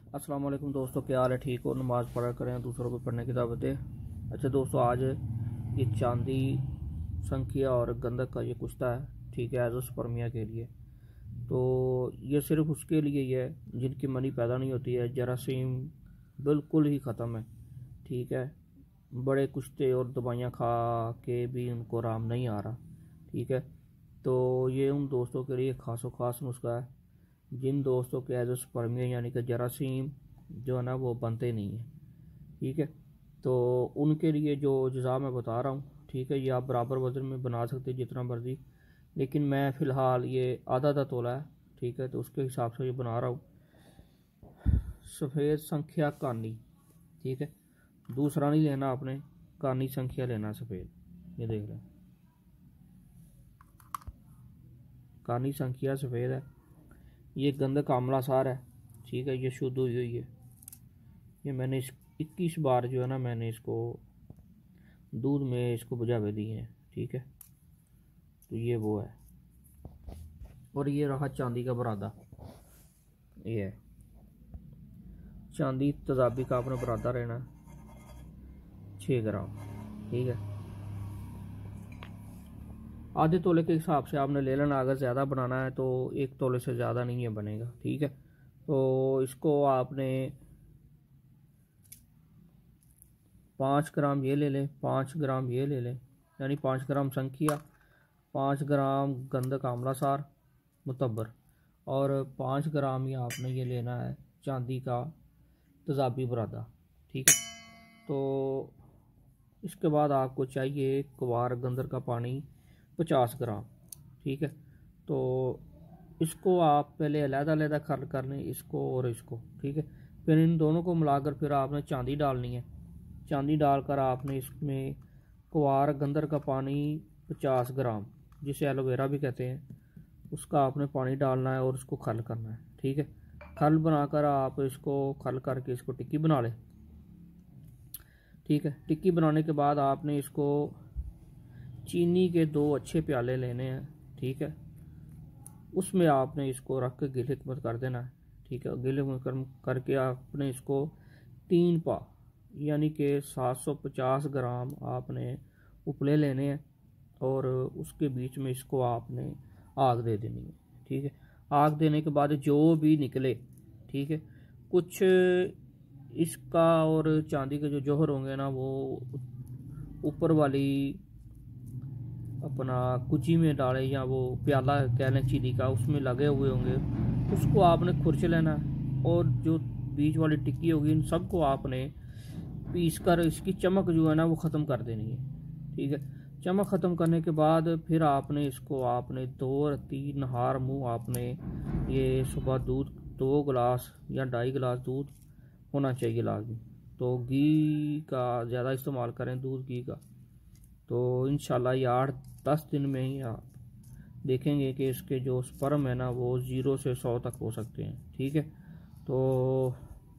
अस्सलाम वालेकुम दोस्तों, क्या हाल है? ठीक हो? नमाज़ पढ़ा करें, दूसरों को पढ़ने की दावत दें। अच्छा दोस्तों, आज ये चांदी, संख्या और गंधक का ये कुश्ता है, ठीक है, एज़ोस्पर्मिया के लिए। तो ये सिर्फ उसके लिए ही है जिनकी मनी पैदा नहीं होती है, जरासीम बिल्कुल ही ख़त्म है, ठीक है। बड़े कुश्ते और दवाइयाँ खा के भी उनको आराम नहीं आ रहा, ठीक है। तो ये उन दोस्तों के लिए ख़ासो ख़ास नुस्खा है जिन दोस्तों के एज़ोस्पर्मिया यानी कि जरासीम जो है ना वो बनते नहीं हैं, ठीक है। तो उनके लिए जो अज़ा मैं बता रहा हूँ, ठीक है, ये आप बराबर वज़न में बना सकते हैं जितना मर्ज़ी, लेकिन मैं फ़िलहाल ये आधा आधा तोला है, ठीक है, तो उसके हिसाब से ये बना रहा हूँ। सफ़ेद संख्या कानी, ठीक है, दूसरा नहीं लेना आपने, कानी संख्या लेना सफ़ेद। ये देख लें, कानी संख्या सफ़ेद है। ये गंधक आमला सार है, ठीक है, ये शुद्ध हुई हुई है। ये मैंने 21 बार जो है ना मैंने इसको दूध में इसको बुझावे दिए हैं, ठीक है। तो ये वो है, और ये रहा चांदी का बरादा। ये है चांदी तजाबी का, आपने बरादा रहना 6 ग्राम, ठीक है। आधे तोले के हिसाब से आपने ले लेना, अगर ज़्यादा बनाना है तो 1 तोले से ज़्यादा नहीं है बनेगा, ठीक है। तो इसको आपने 5 ग्राम ये ले लें, 5 ग्राम ये ले लें, यानी 5 ग्राम संखिया, 5 ग्राम गंधक आमला सार मुतब्बर, और 5 ग्राम ही आपने ये लेना है चांदी का तजाबी बरादा, ठीक है। तो इसके बाद आपको चाहिए कुवार गंदर का पानी 50 ग्राम, ठीक है। तो इसको आप पहले अलग-अलग खर्ल कर लें, इसको और इसको, ठीक है। फिर इन दोनों को मिलाकर फिर आपने चांदी डालनी है। चांदी डालकर आपने इसमें कुवार गंदर का पानी 50 ग्राम, जिसे एलोवेरा भी कहते हैं, उसका आपने पानी डालना है और उसको खल करना है, ठीक है। खल बनाकर आप इसको खल करके इसको टिक्की बना लें, ठीक है। टिक्की बनाने के बाद आपने इसको चीनी के 2 अच्छे प्याले लेने हैं, ठीक है। उसमें आपने इसको रख के गिले मत कर देना है, ठीक है। गिले मत करके आपने इसको 3 पा यानी कि 750 ग्राम आपने उपले लेने हैं, और उसके बीच में इसको आपने आग दे देनी है, ठीक है। आग देने के बाद जो भी निकले, ठीक है, कुछ इसका और चांदी के जो जौहर होंगे ना वो ऊपर वाली अपना कुची में डाले, या वो प्याला कह लें चीनी का, उसमें लगे हुए होंगे, उसको आपने खुरच लेना है, और जो बीच वाली टिक्की होगी इन सबको आपने पीस कर इसकी चमक जो है ना वो ख़त्म कर देनी है, ठीक है। चमक ख़त्म करने के बाद फिर आपने इसको आपने 2-3 नहार मुँह आपने ये सुबह दूध 2 गिलास या 2.5 गिलास दूध होना चाहिए लाजमी। तो घी का ज़्यादा इस्तेमाल करें, दूध घी का। तो इंशाल्लाह ये 8-10 दिन में ही आप देखेंगे कि इसके जो स्पर्म है ना वो 0 से 100 तक हो सकते हैं, ठीक है। तो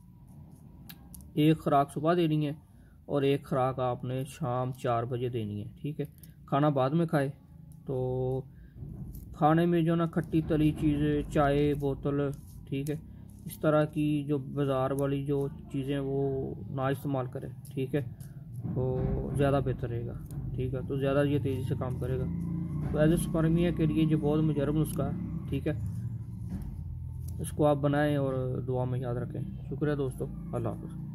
एक खुराक सुबह देनी है और एक खुराक आपने शाम 4 बजे देनी है, ठीक है। खाना बाद में खाए। तो खाने में जो ना खट्टी तली चीज़ें, चाय, बोतल, ठीक है, इस तरह की जो बाज़ार वाली जो चीज़ें वो ना इस्तेमाल करें, ठीक है। तो ज़्यादा बेहतर रहेगा, ठीक है। तो ज़्यादा ये तेज़ी से काम करेगा। तो एज़ोस्पर्मिया के लिए ये बहुत मुजरब नुस्खा है, ठीक है। इसको आप बनाएं और दुआ में याद रखें। शुक्रिया दोस्तों, अल्लाह हाफ़िज़।